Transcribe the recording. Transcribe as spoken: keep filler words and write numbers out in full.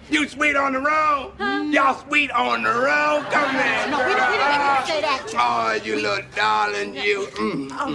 You sweet on the road? Huh? Y'all sweet on the road? Come here, No, we don't, we don't, we don't say that. Oh, you little darling, you. Mm. Oh.